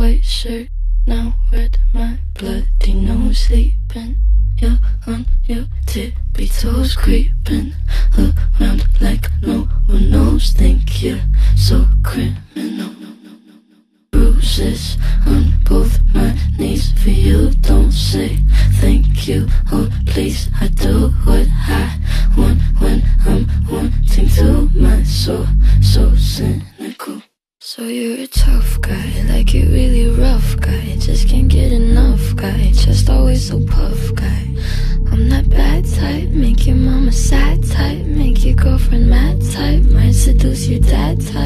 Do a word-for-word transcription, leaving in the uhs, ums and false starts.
white shirt, now red, my bloody nose sleeping. You're on your tippy toes creeping around like no one knows. Think you're so criminal. Bruises on both my knees for you. Don't say thank you or please. I do what I want when I'm wanting to. My soul so cynical. So you're a tough guy, like it really rough guy. Just can't get enough guy, just always so puff guy. I'm that bad type, make your mama sad type, make your girlfriend mad type, might seduce your dad type.